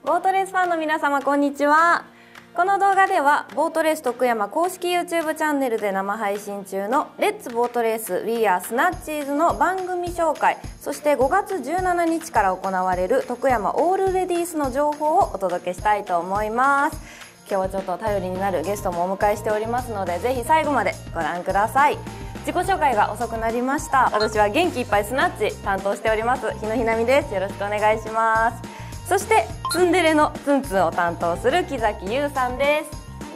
ボートレースファンの皆様こんにちは。この動画ではボートレース徳山公式 YouTube チャンネルで生配信中のレッツボートレース We Are Snatchies の番組紹介、そして5月17日から行われる徳山オールレディースの情報をお届けしたいと思います。今日はちょっと頼りになるゲストもお迎えしておりますので、ぜひ最後までご覧ください。自己紹介が遅くなりました。私は元気いっぱいスナッチ担当しております日野ひなみです。よろしくお願いします。そしてツンデレのツンツンを担当する木崎優さんです。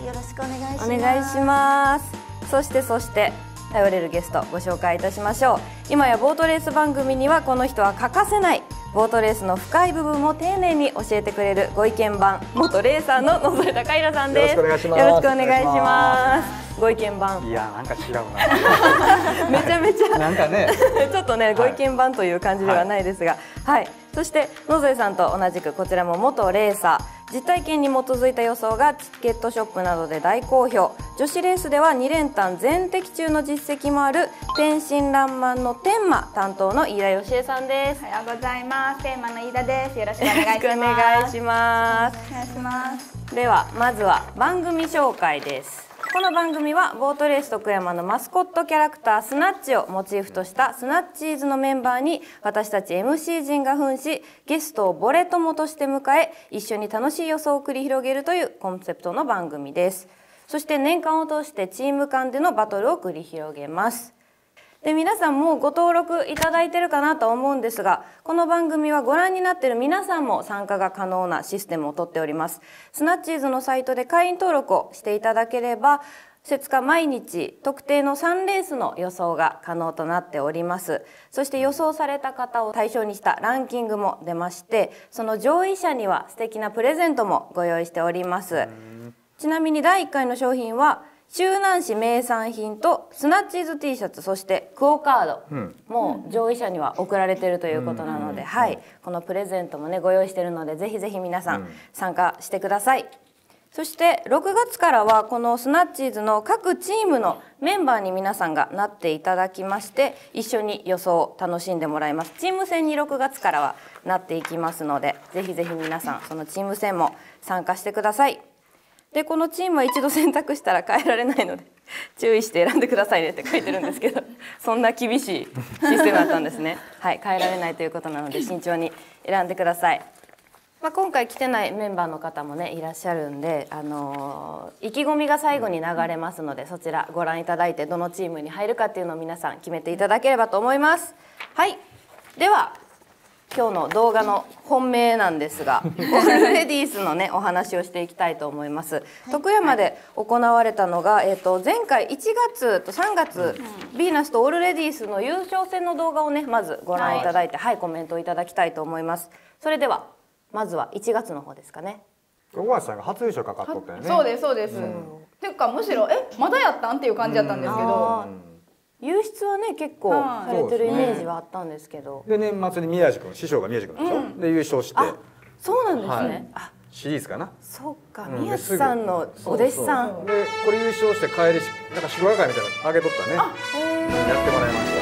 よろしくお願いします。 お願いします。そして頼れるゲストご紹介いたしましょう。今やボートレース番組にはこの人は欠かせない、ボートレースの深い部分も丁寧に教えてくれるご意見番元レーサーの野添貴弘さんです。 よろしくお願いします。 よろしくお願いします。ご意見番、 いやなんか違うなめちゃめちゃなんかねちょっとね、ご意見番という感じではないですが、はい、そして野添さんと同じくこちらも元レーサー、実体験に基づいた予想がチケットショップなどで大好評、女子レースでは2連単全的中の実績もある天真爛漫の天馬担当の飯田芳恵さんです。 おはようございます。テーマの飯田です。よろしくお願いします。 よろしくお願いします。 お願いします。 ではまずは番組紹介です。この番組はボートレース徳山のマスコットキャラクタースナッチをモチーフとしたスナッチーズのメンバーに私たち MC 陣が扮し、ゲストをボレ友として迎え、一緒に楽しい予想を繰り広げるというコンセプトの番組です。そして年間を通してチーム間でのバトルを繰り広げます。で、皆さんもご登録いただいてるかなと思うんですが、この番組はご覧になっている皆さんも参加が可能なシステムをとっております。スナッチーズのサイトで会員登録をしていただければ、2日毎日特定の3レースの予想が可能となっております。そして予想された方を対象にしたランキングも出まして、その上位者には素敵なプレゼントもご用意しております。ちなみに第1回の商品は周南市名産品とスナッチーズ T シャツ、そしてクオカードも上位者には送られているということなので、はい、このプレゼントもねご用意しているので、ぜひぜひ皆さん参加してください。そして6月からはこのスナッチーズの各チームのメンバーに皆さんがなっていただきまして、一緒に予想を楽しんでもらいます。チーム戦に6月からはなっていきますので、ぜひぜひ皆さんそのチーム戦も参加してください。で、このチームは一度選択したら変えられないので注意して選んでくださいねって書いてるんですけど、そんな厳しいシステムだったんですね。はい、変えられないということなので慎重に選んでください。今回来てないメンバーの方もねいらっしゃるんで、意気込みが最後に流れますので、そちらご覧いただいてどのチームに入るかっていうのを皆さん決めていただければと思います。はい、では今日の動画の本命なんですが、オールレディースのねお話をしていきたいと思います。徳山で行われたのが、前回1月と3月、ヴィーナスとオールレディースの優勝戦の動画をねまずご覧いただいて、はい、コメントをいただきたいと思います。それではまずは1月の方ですかね。 小橋さんが初優勝かかっとったよね。 そうですそうです。っていうかむしろまだやったんっていう感じだったんですけど。 優出はね結構されてるイメージはあったんですけど、 で年末に宮治君、師匠が宮治君でしょ、で優勝して、 そうなんですね。あ、 シリーズかな。 そうか、宮治さんのお弟子さんでこれ優勝して帰りなんか祝賀会みたいなのあげとったね。やってもらいました。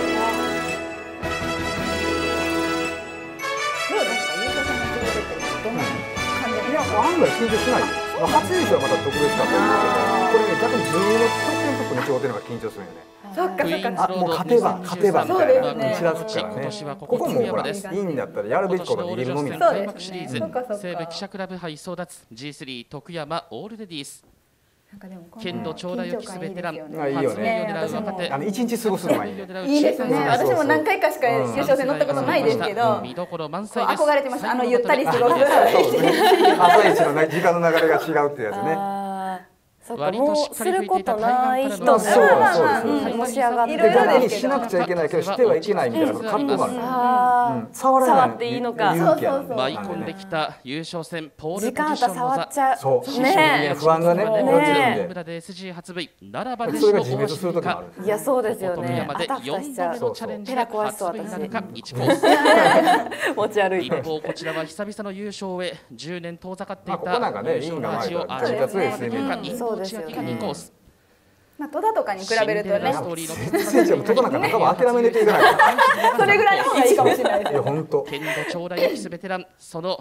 どうですか、優勝戦の気持ちってどんな感じ？ いや案外緊張しないよ。初優勝はまた特別かったんだけど、これね逆に自分の得点トップに違うっていうのが緊張するよね。 そっかそっか。 もう勝てば勝てばみたいなちらつくからね。ここもほらいいんだったらやるべきことができるのみなんだ。 そうですね。そっかそっか。 西武記者クラブ杯争奪 G3 徳山オールレディース。剣道長大を期すベテラン、初優勝を狙う若手。 一日過ごすのがいいね。 いいですね。私も何回かしか優勝戦乗ったことないですけど、 見どころ満載です。 憧れてました。ゆったり過ごす。 朝一の時間の流れが違うっていうやつね。 そうか、もうすることない人がのし上がってる。逆にしなくちゃいけないけどしてはいけないみたいな葛藤がある。 触っていいのか。 舞い込んできた優勝戦ポールポジションの座。 そうね、不安がね。 村で SG 発売ならばでそれが自滅する時もある。 いやそうですよね。 まで4度目のチャレンジで発売なるか1コース。 持ち歩いて。 一方こちらは久々の優勝へ10年遠ざかっていたここなんかね、インが前から味が強いですね。 ですよね。 戸田とかに比べるとね、 全然戸田なんか仲間諦めれていかない。 それぐらいの方がいいかもしれないです。 いや本当。 剣道長大を期すベテラン、その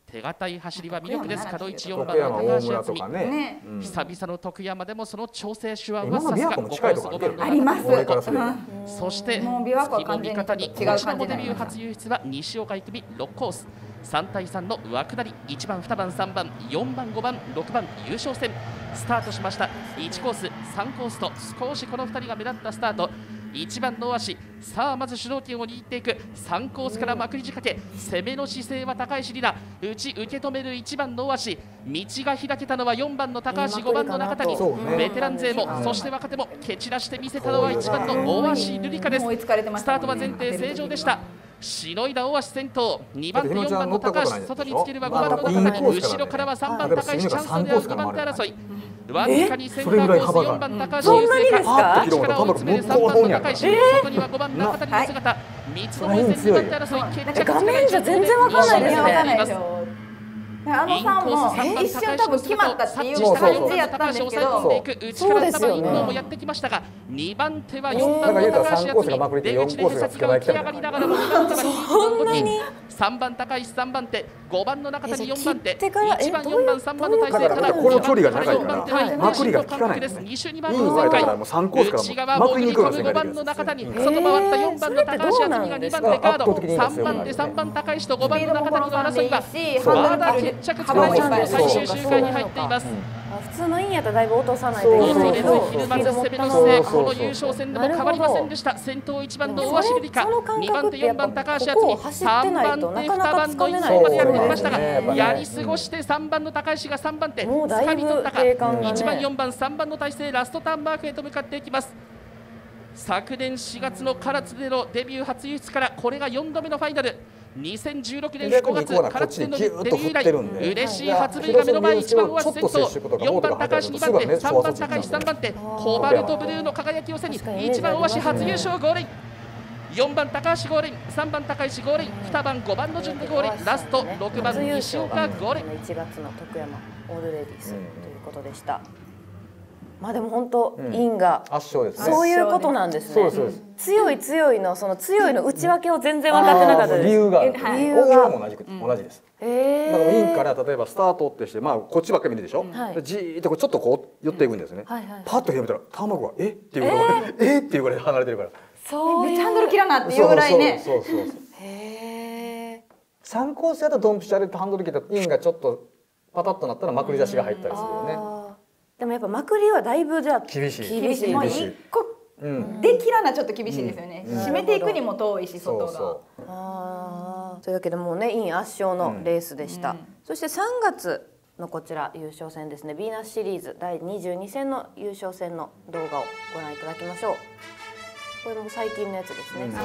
手堅い走りは魅力です。角一4番徳山の高橋大村敦美、 とかね。 久々の徳山でもその調整手腕今の琵琶はさすが湖も近いところあります。 俺からすれば。 そしてもう琵琶湖は月も完全に味方に違う感じこちらもデビュー初優出は西岡育美6コース3対3の枠なり1番2番3番4番5番6番優勝戦スタートしました。1コース3コースと少しこの2人が目立ったスタート。1番の大橋、さあまず主導権を握っていく3コースからまくり仕掛け、攻めの姿勢は高石里奈、内受け止める1番の大橋、道が開けたのは4番の高橋、5番の中谷、ベテラン勢もそして若手も蹴散らして見せたのは1番の大橋瑠璃香です。スタートは前提正常でした。しのいだ大橋先頭、2番手4番の高橋、外につけるは5番の中谷、後ろからは3番高石、チャンスでは2番手争い。わずかにセンターコース4番高橋優勢か、力を詰める3番の高石、外には5番中谷の姿、三つどもえ戦2番手争い、決着画面じゃ全然わかんないですね。 あのさんも一瞬多分決まったっていう感じやったんですけど、 そうですよね。 もやってきましたが、2番手は4番の高橋敦美、出口で手先が浮き上がりながらも2番手はそんなに 3番高石3番手、5番の中谷4番手、 1番 4番3番の体勢からこの距離が長いからまくりが効かないですね。 2周2 いい番のだからもう3コースからまくりに行くような 5番の中谷、外回った4番の高橋敦美が2番手ガード、3番手3番高石と5番の中谷の争いはまだ決着つかない最終周回に入っています。 普通のインやったらだいぶ落とさないといけないけど、 この優勝戦でも変わりませんでした。先頭1番の大橋瑠璃香、2番手4番高橋敦美、3番手2番のインサイドまでやってきましたが、やり過ごして3番の高石が3番手、掴み取ったか、1番4番3番の体勢、ラストターンマークへと向かっていきます。昨年4月の唐津でのデビュー初輸出からこれが4度目のファイナル。2016年5月唐津でのデビュー以来、嬉しい初塁が目の前、1番は先頭、4番高橋2番手、3番高石3番手、コバルトブルーの輝きを背に1番大橋初優勝ゴールイン、4番高橋ゴールイン、3番高石ゴールイン、2番5番の順でゴールイン、ラスト6番西岡ゴールイン。 1月の徳山オールレディースということでした。まあでも本当インが圧勝ですね。 そういうことなんですね。強い強いのその強いの内訳を全然分かってなかったです。 理由がも同じです。だからインから例えばスタートってしてまあこっちばっかり見るでしょ。じーっとちょっとこう寄っていくんですね。パッと広めたら卵がえっていうぐらいっていうぐらい離れてるから。 そういうハンドル切らなっていうぐらいね。 そう。3コースやとドンピシャでハンドル切ったインがちょっとパタッとなったらまくり出しが入ったりするよね。 でもやっぱまくりはだいぶじゃ厳しい。 もう一個できらなちょっと厳しいですよね。締めていくにも遠いし外が。 というわけでもうねイン圧勝のレースでした。そして3月のこちら優勝戦ですね、ヴィーナスシリーズ第22戦の優勝戦の動画をご覧いただきましょう。これも最近のやつですね。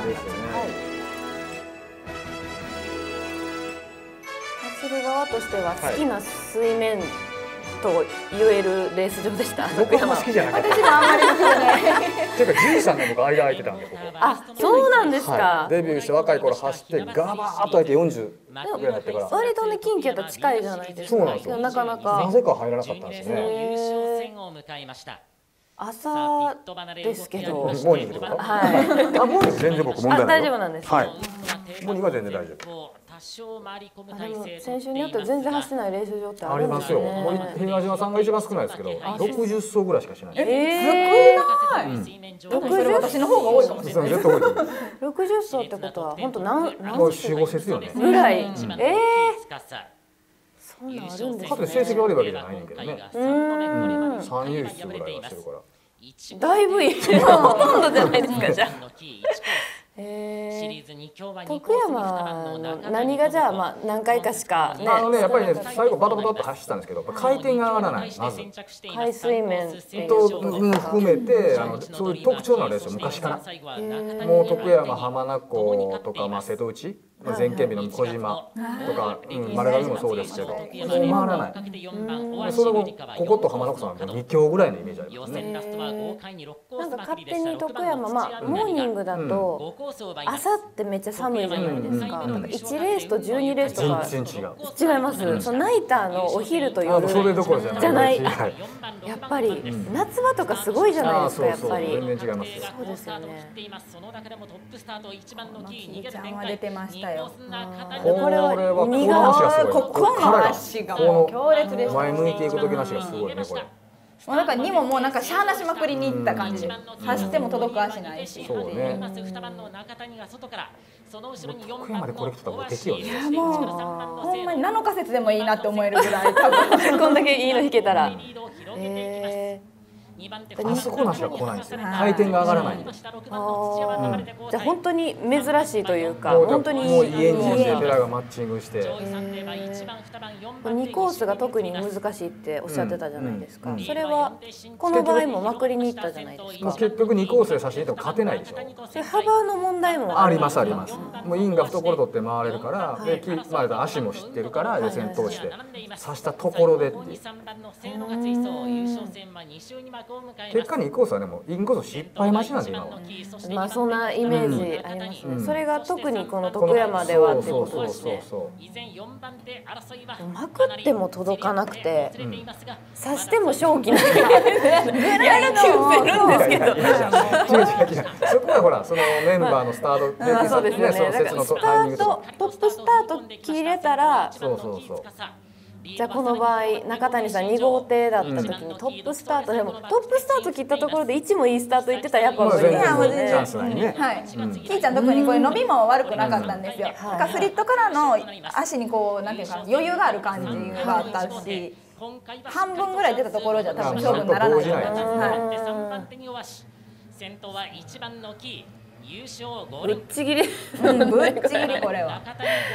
走る側としては好きな水面と言えるレース場でした。 僕はあんま好きじゃなかった。 私もあんまりですよね。 ていうか13年僕間空いてたんでここ。 あ、そうなんですか。 デビューして若い頃走ってガバーッと空いて40ぐらいになってから。 割とね近畿やったら近いじゃないですか。 そうなんですよ。 なかなか。 なぜか入らなかったんですね。 朝ですけど。 モーニングとか。 はい。 あ、モーニング全然僕問題ない。 大丈夫なんです。 はい。モーニングは全然大丈夫。 先週によって全然走ってないレース場ってあるんですよね。平島さんが一番少ないですけど、60走ぐらいしかしない。 少ない。60私の方が多いかもしれない。 60走ってことは本当何 4、5節よね。 ぐらい。そんなんあるんですか。成績悪いわけじゃないんだけどね。3優勝ぐらいはしてるから。 だいぶいい。ほとんどじゃないですかじゃあ。徳山の何がじゃあまあ何回かしかね。 やっぱりね最後バタバタっと走ったんですけど回転が上がらないまず。 海水面と含めてそういう特徴のあるレース昔から。もう徳山浜名湖とか瀬戸内。前県日の小島とか丸亀もそうですけど回らない。それもここと浜名湖さん2強ぐらいのイメージありますね。 なんか勝手に徳山まあモーニングだと朝ってめっちゃ寒いじゃないですか。1レースと12レースとか全然違います。そのナイターのお昼と夜じゃない。やっぱり夏場とかすごいじゃないですかやっぱり。 全然違います。 そうですよね。 キーちゃんは出てましたよ。 したよ。 これはこの足がすごい。 ここの足がもう強烈でした。 前向いていく時の足がすごいねこれ。 もうなんかにももうなんかしゃーなしまくりにいった感じで、刺しても届く足ないし。 そうね。徳山でこれ来てたらもう敵よね。 いやもうほんまに7日節でもいいなって思えるぐらい多分こんだけいいの引けたら。 あそこの足が来ないんですよ。回転が上がらないんで。 じゃあ本当に珍しいというか、 もう本当にもういいエンジンでペラがマッチングして。 2コースが特に難しいっておっしゃってたじゃないですか。 うんそれはこの場合もまくりに行ったじゃないですか。 結局2コースで差し入れても勝てないでしょ。 それ幅の問題もありますあります。もうインが懐取って回れるから、でまあ足も知ってるから予選通して差したところでっていう。結果2コースはねもうインコース失敗待ちなんで今は。 まあそんなイメージありますね。それが特にこの徳山ではってことですね。まくっても届かなくて、刺しても正気なんでやる気失せるんですけど。 違う。そこはほらそのメンバーのスタートでそうですよね。 その節のタイミングとトップスタート切れたら、 そう。 じゃあこの場合中谷さん2号艇だった時にトップスタートでもトップスタート切ったところで1もいいスタートいってたらやっぱ無理ですよね。 チャンスないね。 はい。キーちゃん特にこれ伸びも悪くなかったんですよ。なんかフリットからの足にこうなんていうか余裕がある感じがあったし、半分ぐらい出たところじゃ多分勝負にならないと思います。はい。 先頭は1番のキー優勝ぶっちぎり。 ぶっちぎりこれは。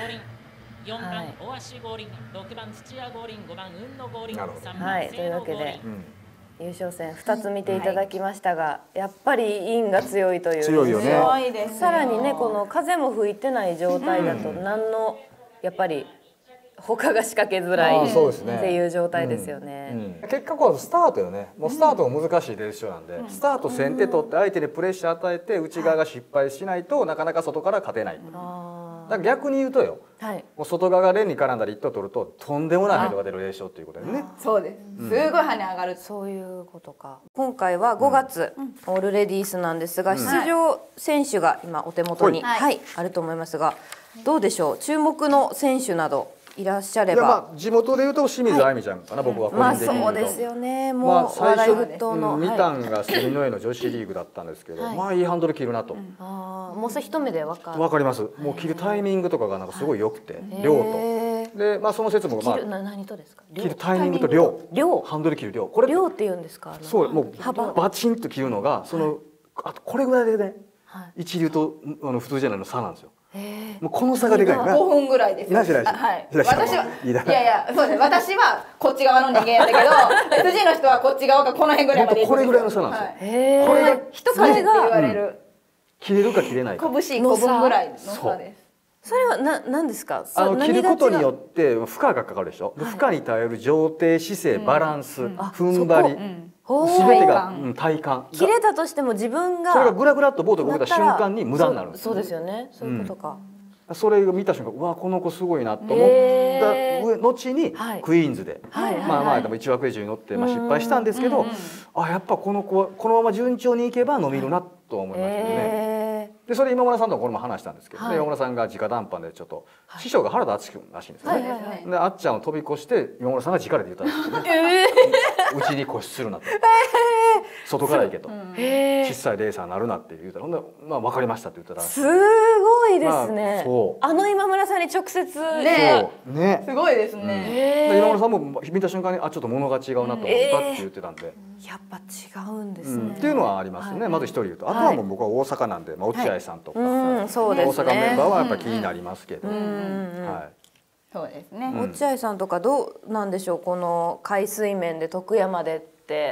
4番大足合輪、6番土屋合輪、5番雲野合輪、3番はい、というわけで優勝戦2つ見ていただきましたが、やっぱりインが強いという。 強いよね。 強いです。 さらにねこの風も吹いてない状態だと何のやっぱり他が仕掛けづらいっていう状態ですよね。 結果こうスタートよね。もうスタートも難しいレース場なんで、スタート先手取って相手にプレッシャー与えて内側が失敗しないとなかなか外から勝てない。だから逆に言うとよ、もう外側が連に絡んだり一投取るととんでもないハイドが出るレース場ということですね。 そうです。すごい跳ね上がる。 そういうことか。今回は5月オールレディースなんですが、出場選手が今お手元にあると思いますが、どうでしょう。注目の選手などいらっしゃれば。 地元でいうと清水愛美ちゃんかな、僕は個人的に言うと。 そうですよね。もう最初沸騰の見たんが住之江の女子リーグだったんですけど、まあいいハンドル切るなと。 もうそれ一目で分かる。 わかります。もう切るタイミングとかがなんかすごい良くて、量と。でまあその説もまあ何とですか。 切るタイミングと量。ハンドル切る量。これ量って言うんですか。 そうもうバチンと切るのがそのあとこれぐらいでね、一流と普通じゃないの差なんですよ。もうこの差がでかいな。 5分ぐらいです。 はい。 私はいやそうです。私はこっち側の人間だけど、辻の人はこっち側がこの辺ぐらいまで。 これぐらいの差なんですよ。 これが一かって言われる。 切れるか切れないか。 拳5分ぐらいの差です。 それは何ですか。 切ることによって負荷がかかるでしょ。負荷に耐える上底姿勢、バランス、踏ん張り、全てが体幹。 切れたとしても自分がそれがグラグラっとボートが動いた瞬間に無駄になるんです。 そうですよね。そういうことか。 それを見た瞬間、うわこの子すごいなと思った後にクイーンズでまあでも1枠以上に乗って失敗したんですけど、あやっぱこの子はこのまま順調にいけば伸びるなと思いましたよね。でそれ今村さんとこれも話したんですけど、今村さんが直談判でちょっと師匠が原田敦君らしいんですよね。であっちゃんを飛び越して今村さんが直で言ったんですよね。うちに固執するなと。外から行けと。小さいレーサーになるなって言うたら、ほんでまあ分かりましたって言ったら。 すごいですね。今村さんに直接ね。すごいですね。 今村さんも見た瞬間にちょっと物が違うなと思ったって言ってたんで。 やっぱ違うんですね。 っていうのはありますね。まず一人言うと、あとはもう僕は大阪なんで、落合さんとか大阪メンバーはやっぱ気になりますけど。 そうですね。 落合さんとかどうなんでしょう。この海水面で徳山でって。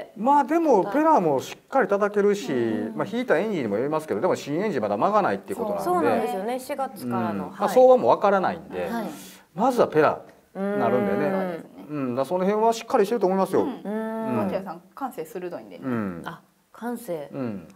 まあでもペラもしっかり叩けるし、まあ引いたエンジンにもよりますけど、でも新エンジンまだ間がないっていうことなんで。 そうなんですよね。4月からの。 相場もわからないんで、まずはペラなるんでね。その辺はしっかりしてると思いますよ。 落合さん感性鋭いんで。 感性。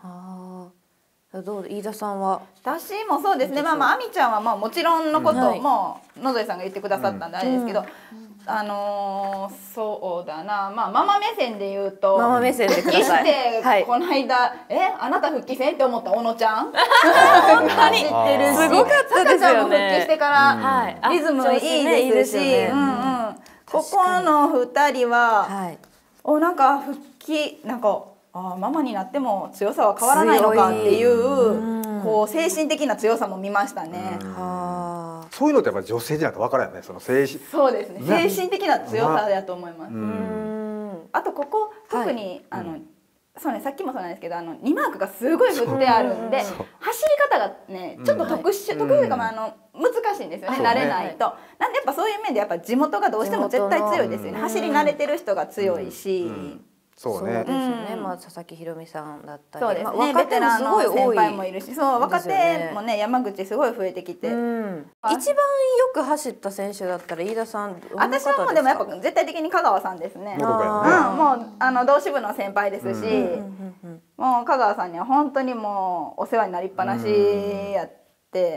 どう飯田さんは。 私もそうですね。まあ亜美ちゃんはまあもちろんのこともう野添さんが言ってくださったんであれですけど、 そうだな、まあママ目線で言うと、 ママ目線でくだ復帰しさい。 て、 はい。 この間あなた復帰せんって思った小野ちゃん。 本当に知ってるし、 すごかったですよね。 さかちゃんも復帰してからはい。 リズムいいですし、ここの2人は、 はい。 なんか復帰なんかママになっても強さは変わらないのかっていうこう精神的な強さも見ましたね。 そういうのってやっぱ女性じゃなくて分からんよね。その精神。 そうですね。精神的な強さだと思います。あとここ特にそうね、さっきもそうなんですけど2マークがすごい振ってあるんで走り方がねちょっと特殊というか難しいんですよね、慣れないと。なんでやっぱそういう面でやっぱ地元がどうしても絶対強いですよね。走り慣れてる人が強いし。 そうね。 ですよね。まあ佐々木ひろみさんだったり、 そうですね。ベテランの先輩もいるし、そう若手もね山口すごい増えてきて。 一番よく走った選手だったら飯田さん。 私はもうでもやっぱ絶対的に香川さんですね。もう同志部の先輩ですし、もう香川さんには本当にもうお世話になりっぱなしやって。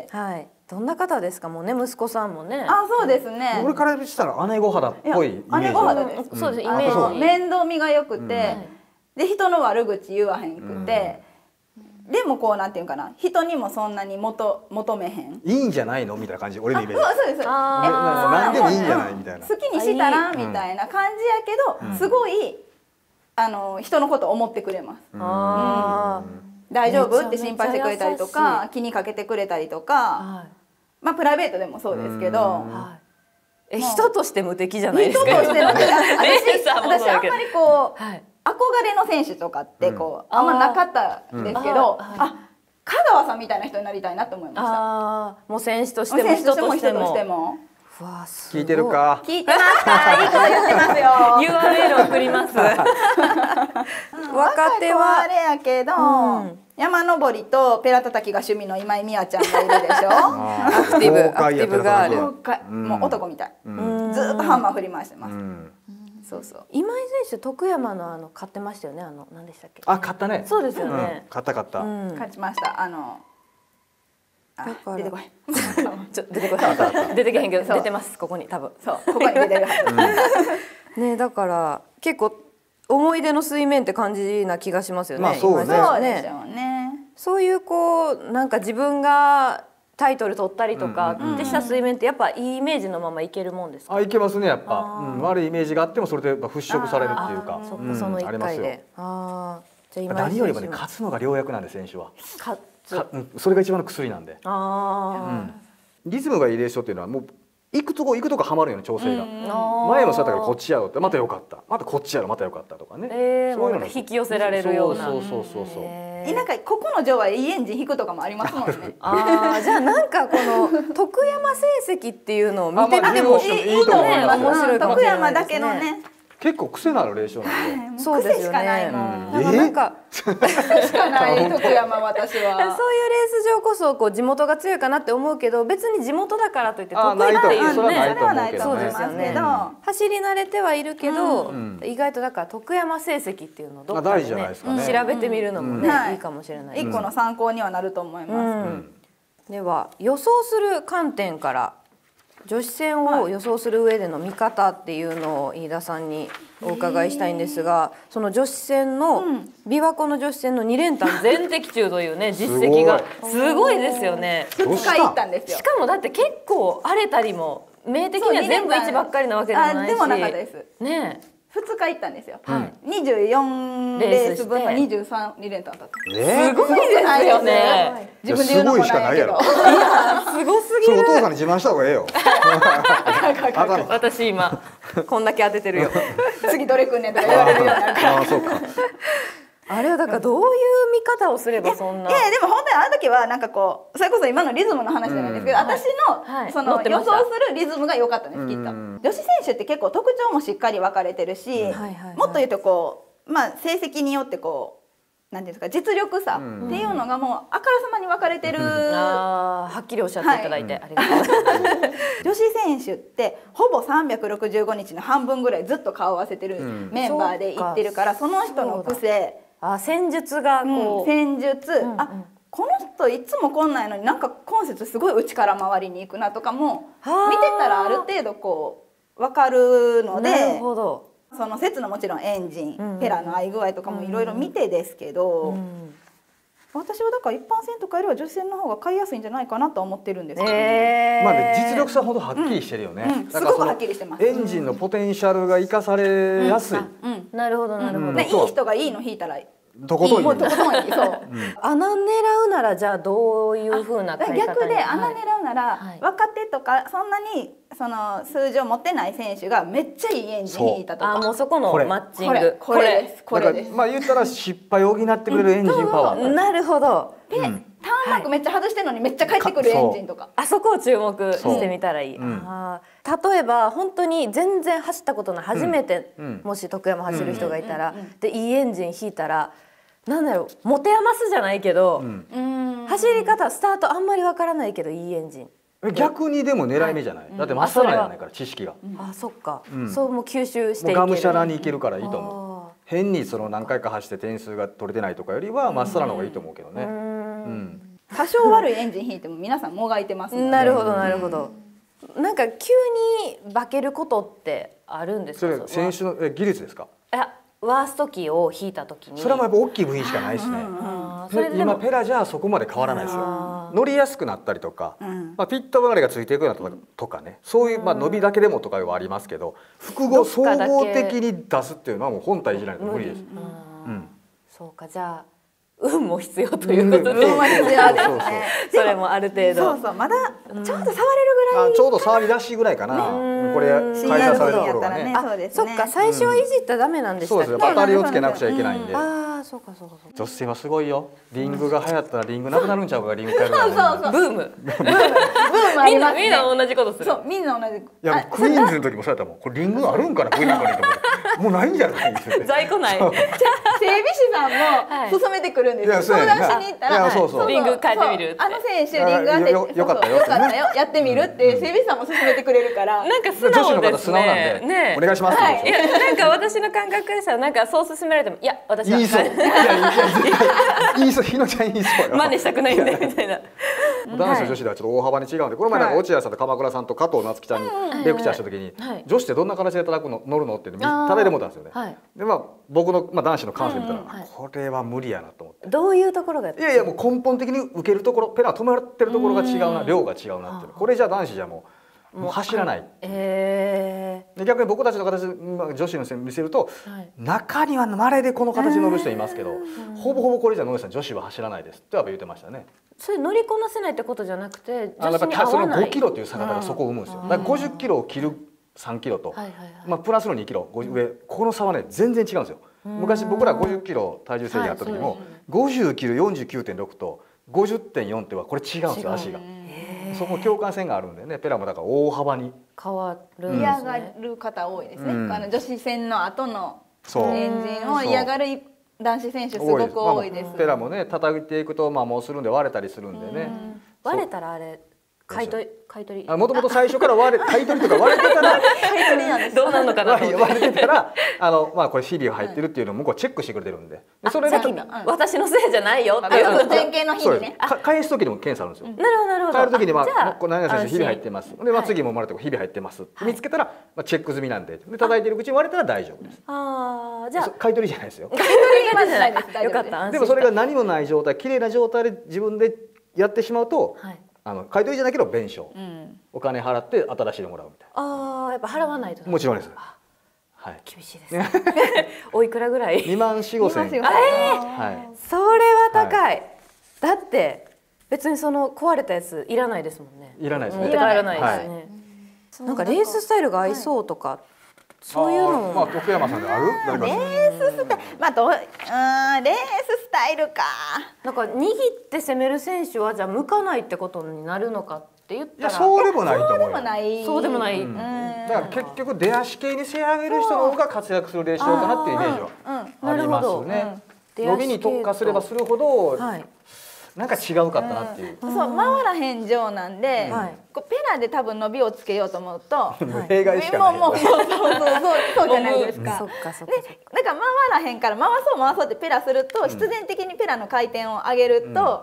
はい。どんな方ですか。もうね息子さんもね。 そうですね。 俺からしたら姉御肌っぽいイメージ。 姉御肌です。 そうです。イメージ。 面倒見が良くて、で人の悪口言わへんくて、でもこうなんていうかな、人にもそんなに求めへん。 いいんじゃないのみたいな感じ。俺のイメージ。 そうです。 なんでもいいんじゃないみたいな。 好きにしたらみたいな感じやけど、すごい人のこと思ってくれます。大丈夫って心配してくれたりとか、気にかけてくれたりとか。まあプライベートでもそうですけど、 人として無敵じゃないですか。 人として無敵。私あんまりこう憧れの選手とかってこうあんまなかったんですけど、香川さんみたいな人になりたいなと思いました。 もう選手としても人としても。 聞いてるか。 聞いてますか。いいこと言ってますよ。 URL 送ります。若手はあれやけど。山登りとペラ叩きが趣味の今井美和ちゃんがいるでしょ。 アクティブガール。 もう男みたい。ずっとハンマー振り回してます。そうそう。 今井選手徳山の買ってましたよね。何でしたっけ。 買ったね。 そうですよね。 買った。 勝ちました。出てこい。 出てこい。出てけへんけど出てますここに多分。 そうここに出てるはず。ねだから結構思い出の水面って感じな気がしますよね。 そうですよね。 そういうこうなんか自分がタイトル取ったりとかってした水面ってやっぱいいイメージのままいけるもんですか。 いけますねやっぱ。悪いイメージがあってもそれで払拭されるっていうか。 その1回で。 何よりもね勝つのが良薬なんで選手は。 勝つ。 それが一番の薬なんで。リズムがいいレーションっていうのはもう行くとこはまるよね調整が。前もそうだったからこっちやろってまた良かった。またこっちやろまた良かったとかね。 そういうの引き寄せられるような。 そう。 なんかここの女はいいエンジン引くとかもありますもんね。 じゃあなんかこの徳山成績っていうのを見てみてもいいと思います。面白いかもしれないですね。 徳山だけのね。 結構癖のあるレーションなんで。 そうですよね。なんか癖しかない徳山私は。 そういうレース場こそこう地元が強いかなって思うけど別に地元だからといって得意っていうね。 それはないとそう思いますけど。 走り慣れてはいるけど意外とだから徳山成績っていうのをどっかでね調べてみるのもねいいかもしれない。 一個の参考にはなると思います。 では予想する観点から女子戦を予想する上での見方っていうのを飯田さんにお伺いしたいんですが、その女子戦の琵琶湖の女子戦の2連単全的中というね実績がすごいですよね。 2日行ったんですよ。 しかもだって結構荒れたりも名的には全部1ばっかりなわけでもないし。 でもなかったです。 ね。 2日行ったんですよ。24レース分の23連単だった。 すごいですよね。 自分で言うのもないけど。 すごすぎる。 お父さんに自慢した方がええよ。 私今こんだけ当ててるよ。 次どれくんねんとか言われるようになるから。 そうか。 あれはだからどういう見方をすればそんな。 でも本当にあの時はなんかこうそれこそ今のリズムの話じゃないですけど、私のその予想するリズムが良かったんですきっと。女子選手って結構特徴もしっかり分かれてるし、もっと言うとこう成績によってこうなんていうんですか実力差っていうのがもうあからさまに分かれてる。 はっきりおっしゃっていただいてありがとうございます。 女子選手ってほぼ365日の半分ぐらいずっと顔を合わせてるメンバーでいってるからその人の癖。 戦術がこう戦術この人いつもこんなんやのになんか今節すごい内から回りに行くなとかも見てたらある程度こう分かるのなるで、 ほど。 その節のもちろんエンジン、ペラの合い具合とかもいろいろ見てですけど、私はだから一般戦とかよりは女子戦の方が買いやすいんじゃないかなと思ってるんですけどね。 まあね、実力差ほどはっきりしてるよね。 すごくはっきりしてます。 エンジンのポテンシャルが生かされやすい。 なるほどなるほど。 でいい人がいいの引いたらとことんいい。 もうとことんいい。そう。 穴狙うならじゃあどういう風な買い方に。 逆で穴狙うなら、若手とかそんなにその数字を持ってない選手がめっちゃいいエンジン引いたとか。 もうそこのマッチング。 これです。これです。 まあ言ったら失敗を補ってくれるエンジンパワー。 なるほど。 で、ターンマークめっちゃ外してるのにめっちゃ返ってくるエンジンとか。 あそこを注目してみたらいい。例えば本当に全然走ったことない初めてもし徳山走る人がいたら、でいいエンジン引いたら。なんだろう持て余すじゃないけど、走り方スタートあんまりわからないけどいいエンジン。 逆にでも狙い目じゃない。だってまっさらやないから知識が。 あ、そっか。そうもう吸収していける。 がむしゃらにいけるからいいと思う。変にその何回か走って点数が取れてないとかよりはまっさらの方がいいと思うけどね。 多少悪いエンジン引いても皆さんもがいてます。 なるほどなるほど。なんか急に化けることってあるんですか。 それ選手の技術ですか。 いやワーストキーを引いた時に。 それはやっぱ大きい部品しかないしね。今ペラじゃそこまで変わらないですよ。乗りやすくなったりとか、まあピット周りがついていくようなとかね、そういうまあ伸びだけでもとかはありますけど、複合総合的に出すっていうのはもう本体じゃないと無理です。 そうかじゃあ。運も必要ということで、それもある程度。 そうそうまだちょうど触れるぐらい。 ちょうど触り出しぐらいかな。これ開催される頃がね。 そっか最初はいじったらダメなんでしたっけ。 そうですよ。当たりをつけなくちゃいけないんで。 ああそうかそうかそうか。 女性はすごいよ。リングが流行ったらリングなくなるんちゃうかリング変えるからね。 ブームありますね。みんな同じことする。 そうみんな同じ。 いやクイーンズの時もそうやったもん。これリングあるんかなクイーンズの時も。もうないんじゃない。 在庫ない。 整備士さんも勧めてくるんですよ。相談しに行ったらリング変えてみる。 あの選手リングあってよかったよやってみるって整備士さんも勧めてくれるから。 なんか素直ですね。 ねお願いします。 いやなんか私の感覚でしたらなんかそう勧められてもいや私は。 いいそう。いや言いそうひのちゃん言いそうよ。 真似したくないんでみたいな。 男子と女子ではちょっと大幅に違うんで、この前なんか落合さんと鎌倉さんと加藤夏希ちゃんにレクチャーした時に女子ってどんな形で叩くの乗るのって叩いてもらったんですよね。でまあ僕の男子の感性見たらこれは無理やなと思って。 どういうところが。 いやいやもう根本的に受けるところペラ止まってるところが違うな量が違うなっていう。これじゃ男子じゃもう走らない。で逆に僕たちの形女子の線見せると中には稀でこの形乗る人いますけどほぼほぼこれじゃ野口さん女子は走らないですってやっぱ言ってましたね。 それ乗りこなせないってことじゃなくてやっぱその5キロという差がそこを生むんですよ。だから50キロを切る3キロとまあプラスの2キロ上ここの差はね全然違うんですよ。昔僕ら50キロ体重制限あった時も50キロ 49.6 と 50.4 ってはこれ違うんですよ足が。そこ共感線があるんでねペラもだから大幅に変わるんですね。 嫌がる方多いですね。女子戦の後のエンジンを嫌がる男子選手すごく多いです。 ペラもね叩いていくとまあもうするんで割れたりするんでね。 割れたらあれ買い取り。 もともと最初から買い取りとか割れてたら買い取りなんです。 どうなるのかなと思って。 割れてたらまあこれシリが入ってるっていうのを向こうチェックしてくれてるんで。それで私のせいじゃないよっていう。 前傾の日にね。 返す時にも検査あるんですよ。 なるほどなるほど。 帰る時にまあ何々選手日々入ってます。でまあ次も生まれて日々入ってます。見つけたらまあチェック済みなんで叩いてるうちに割れたら大丈夫です。 ああじゃあ買い取りじゃないですよ。 買い取りじゃないです。 よかった。 でもそれが何もない状態綺麗な状態で自分でやってしまうと。買い取りじゃなければ弁償、お金払って新しいのもらうみたいな。 ああやっぱ払わないと。 もちろんです。 はい。厳しいですね。おいくらぐらい ？2万4、5千。 はい。それは高い。だって別にその壊れたやついらないですもんね。 いらないですね。 持って帰らないですね。なんかレーススタイルが合いそうとか。そういうのまあ徳山さんである？ レーススタイル、まあレーススタイルか。 なんか握って攻める選手はじゃあ向かないってことになるのかって言ったら、 そうでもないと思うよ。 そうでもない。 だから結局出足系に仕上げる人の方が活躍する練習かなっていうイメージはありますね。伸びに特化すればするほど。なんか違うかったなっていう。 そう回らへん上なんで、こうペラで多分伸びをつけようと思うと、 弊害しかない。 もうそうじゃないですか。 そっかそっか。 でだから回らへんから回そうってペラすると必然的にペラの回転を上げると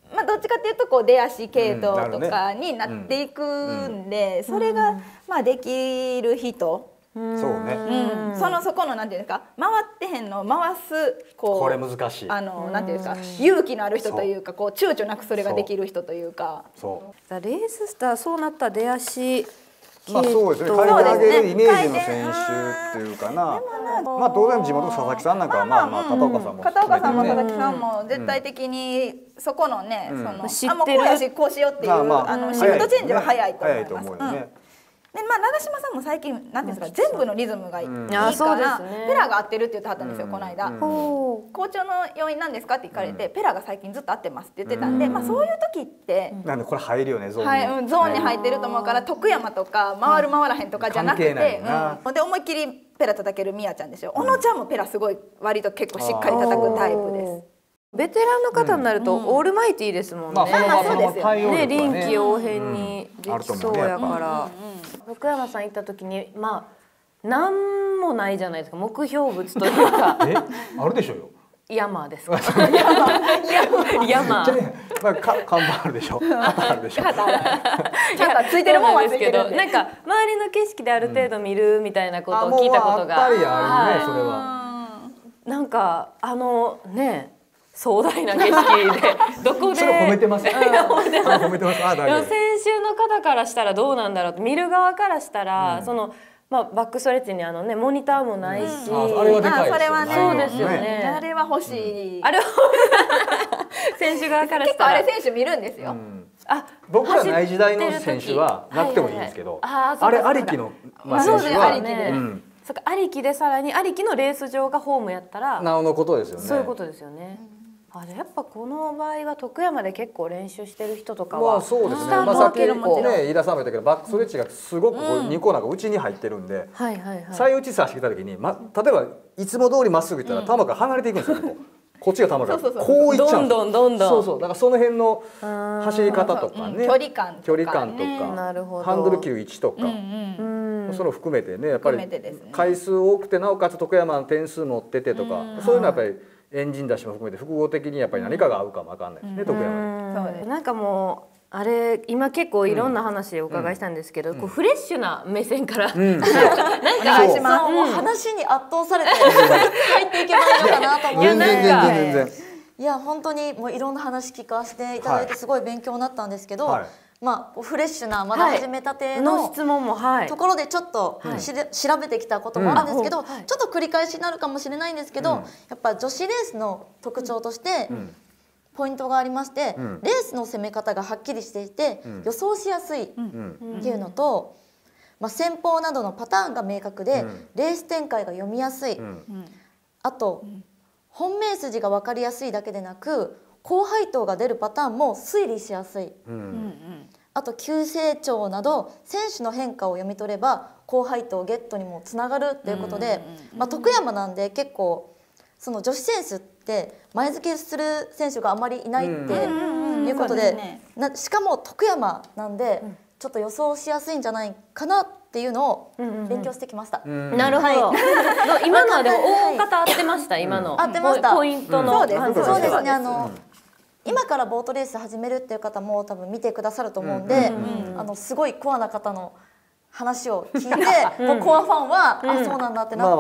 まあどっちかっていうとこう出足系統とかになっていくんで、それがまあできる人。 そうね。 そこのなんていうんですか、回ってへんのを回すこれ難しい。 なんていうんですか、勇気のある人というか、こう躊躇なくそれができる人というか。 そう。 レーススターそうなった出足。 まあそうですね。変えてあげるイメージの選手っていうかな。まあ当然地元の佐々木さんなんかはまあまあ片岡さんも片岡さんも佐々木さんも絶対的にそこのね、 知ってる。 もうこうやしこうしようっていうシフトチェンジは早いと思います。 早いと思うよね。 でまあ長嶋さんも最近なんていうんですか、全部のリズムがいいからペラが合ってるって言ってはったんですよ、この間。好調の要因なんですかって聞かれて、ペラが最近ずっと合ってますって言ってたんで、まあそういう時ってなんでこれ入るよね、ゾーンに。 ゾーンに入ってると思うから、徳山とか回る回らへんとかじゃなくて、で思いっきりペラ叩けるみやちゃんでしょ。小野ちゃんもペラすごい割と結構しっかり叩くタイプです。 ベテランの方になるとオールマイティーですもんね。ね、臨機応変にできそうやから。福山さん行った時にまあなんもないじゃないですか、目標物というか。 あるでしょうよ。 山ですか。山。 まあ看板あるでしょ。旗あるでしょ。 ちゃんとついてるもんはついてる。 なんか周りの景色である程度見るみたいなことを聞いたことが。 やっぱりあるね、それは。 なんかね。壮大な景色でどこでそれ褒めてます。褒めてます。 先週の方からしたらどうなんだろうと、見る側からしたらまあバックストレッチにねモニターもないし、 あれはでかいですよね。 それはね、 そうですよね。 あれは欲しい。 あれは選手側から結構したらあれ選手見るんですよ。 僕らない時代の選手はなくてもいいんですけど、あれありきの選手はそっか、ありきでさらにありきのレース場がホームやったらなおのことですよね。 そういうことですよね。やっぱこの場合は徳山で結構練習してる人とかはそうですね。まあさっきね飯田さんも言ったけど、バックストレッチがすごく2コーナーが内に入ってるんで、最打ち差してきた時に例えばいつも通りまっすぐいったら球から離れていくんですよ。こっちが球がこういっちゃうんですよ。 どんどんそうそう。だからその辺の走り方とかね、 距離感とかハンドル切る位置とか、それを含めてね、やっぱり回数多くてなおかつ徳山の点数持っててとか、そういうのはやっぱりエンジン出しも含めて複合的にやっぱり何かが合うかも分かんないですね、徳山に。なんかもうあれ今結構いろんな話でお伺いしたんですけど、フレッシュな目線からなんか話に圧倒されて入っていけばいいのかなと思って。 全然。 いや本当にもういろんな話聞かせていただいてすごい勉強になったんですけど、まあフレッシュなまだ始めたての質問もところでちょっと調べてきたこともあるんですけど、ちょっと繰り返しになるかもしれないんですけど、やっぱ女子レースの特徴としてポイントがありまして、レースの攻め方がはっきりしていて予想しやすいっていうのと、戦法などのパターンが明確でレース展開が読みやすい、あと本命筋が分かりやすいだけでなく高配当が出るパターンも推理しやすい、あと急成長など選手の変化を読み取れば高配当ゲットにもつながるっていうことで、徳山なんで結構その女子選手って前付けする選手があまりいないっていうことで、しかも徳山なんでちょっと予想しやすいんじゃないかなっていうのを勉強してきました。 なるほど。今のはでも大方合ってました。今の合ってました。 ポイントの。 そうですね。今からボートレース始めるっていう方も多分見てくださると思うんで、すごいコアな方の話を聞いて、もうコアファンはそうなんだってなって、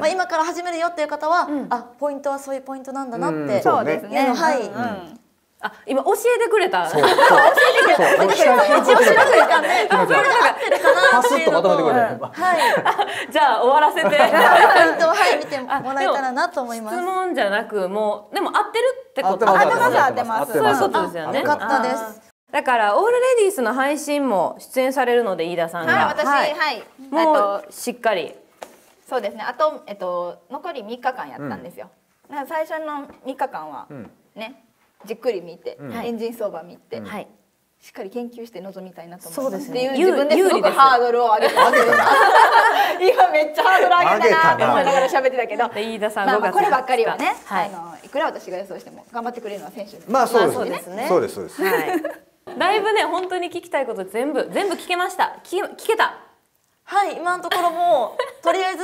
今から始めるよっていう方はポイントはそういうポイントなんだなってそうですね。 はい。 今教えてくれた。 教えてくれた。 一応調べてたんで、これで合ってるかなパスッとまとめてくれた。 はい。 じゃあ終わらせて。 ポイントを見てもらえたらなと思います。 質問じゃなくもうでも合ってるってこと。 合ってます。 そういうことですよね。 よかったです。 だからオールレディースの配信も出演されるので飯田さんが。 私もうしっかり。 そうですね。あと残り3日間やったんですよ。最初の3日間はね。じっくり見て、エンジン相場見て、しっかり研究して臨みたいなと思いますっていう自分ですごくハードルを上げてます。今めっちゃハードル上げたなって思いながら喋ってたけど、 飯田さんこればっかりはね、いくら私が予想しても頑張ってくれるのは選手です。 まあそうですね。そうです。 だいぶね本当に聞きたいこと全部聞けました。聞けた。 はい、今のところもとりあえず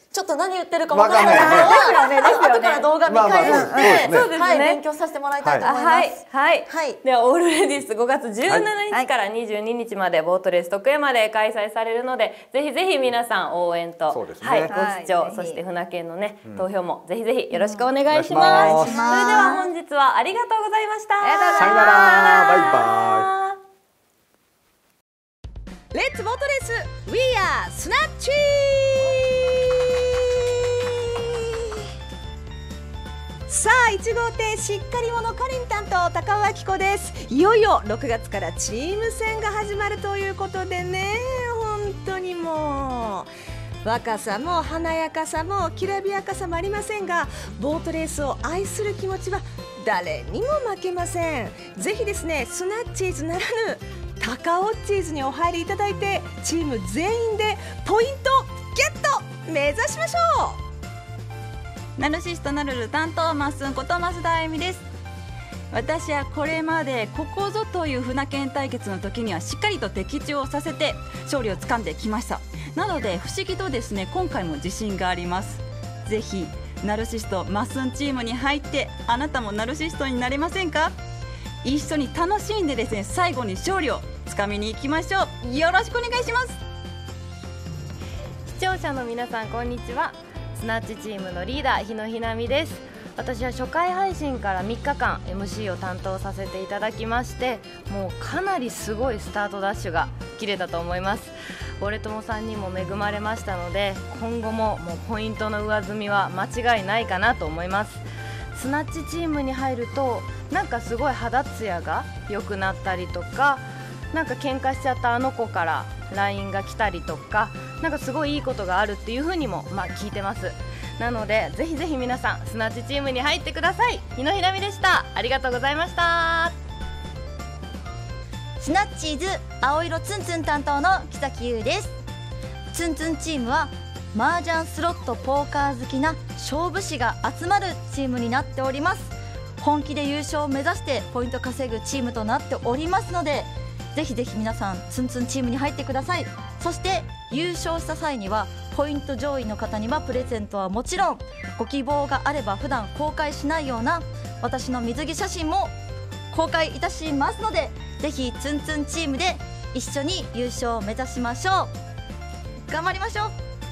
ちょっと何言ってるか分からないので、後から動画見返してはい勉強させてもらいたいと思います。 はいではオールレディース5月17日から22日までボートレース徳山で開催されるので、ぜひぜひ皆さん応援とご視聴、そして船券のね投票もぜひぜひよろしくお願いします。それでは本日はありがとうございました。 さよなら、バイバイ。 レッツボートレース We are スナッチ。さあ1号艇しっかり者かりん担当高尾明子です。いよいよ6月からチーム戦が始まるということでね、本当にもう若さも華やかさもきらびやかさもありませんが、ボートレースを愛する気持ちは誰にも負けません。ぜひですね、スナッチーズならぬ高尾ッチーズにお入りいただいて、チーム全員でポイントゲット目指しましょう。 ナルシストナルル担当マッスンこと増田あゆみです。私はこれまでここぞという船券対決の時にはしっかりと的中をさせて勝利をつかんできました。なので不思議とですね、今回も自信があります。ぜひナルシストマッスンチームに入って、あなたもナルシストになれませんか？一緒に楽しんでですね、最後に勝利をつかみに行きましょう。よろしくお願いします。 視聴者の皆さんこんにちは。スナッチチームのリーダー日野ひなみです。私は初回配信から3日間 MC を担当させていただきまして、もうかなりすごいスタートダッシュが切れたと思います。俺友さんにも恵まれましたので、今後ももうポイントの上積みは間違いないかなと思います。スナッチチームに入るとなんかすごい肌ツヤが良くなったりとか、なんか喧嘩しちゃったあの子から LINE が来たりとか、なんかすごいいいことがあるっていう風にも聞いてます。なのでぜひぜひ皆さんスナッチチームに入ってください。日野ひなみでした。ありがとうございました。 スナッチーズ青色ツンツン担当の木崎優です。ツンツンチームは麻雀スロットポーカー好きな勝負師が集まるチームになっております。本気で優勝を目指してポイント稼ぐチームとなっておりますので、ぜひぜひ皆さんツンツンチームに入ってください。そして優勝した際にはポイント上位の方にはプレゼントはもちろん、ご希望があれば普段公開しないような私の水着写真も公開いたしますので、ぜひツンツンチームで一緒に優勝を目指しましょう。頑張りましょう。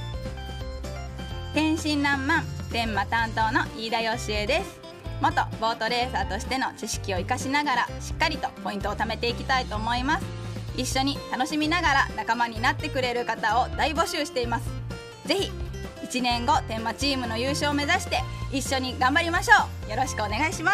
天真爛漫天馬担当の飯田よしえです。元ボートレーサーとしての知識を生かしながらしっかりとポイントを貯めていきたいと思います。一緒に楽しみながら仲間になってくれる方を大募集しています。ぜひ1年後天馬チームの優勝を目指して一緒に頑張りましょう。よろしくお願いします。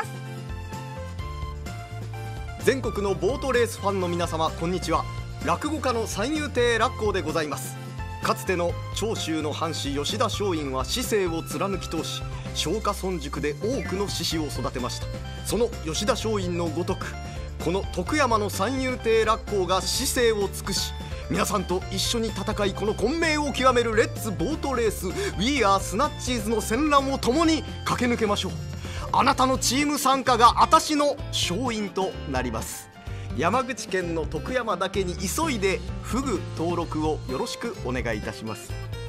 全国のボートレースファンの皆様、こんにちは。落語家の三遊亭楽光でございます。かつての長州の藩士吉田松陰は至誠を貫き通し、松下村塾で多くの志士を育てました。その吉田松陰のごとく、この徳山の三遊亭楽光が至誠を尽くし、皆さんと一緒に戦い、この混迷を極めるレッツボートレース We are スナッチーズの戦乱を共に駆け抜けましょう。あなたのチーム参加が私の勝因となります。山口県の徳山だけに急いでフグ登録をよろしくお願いいたします。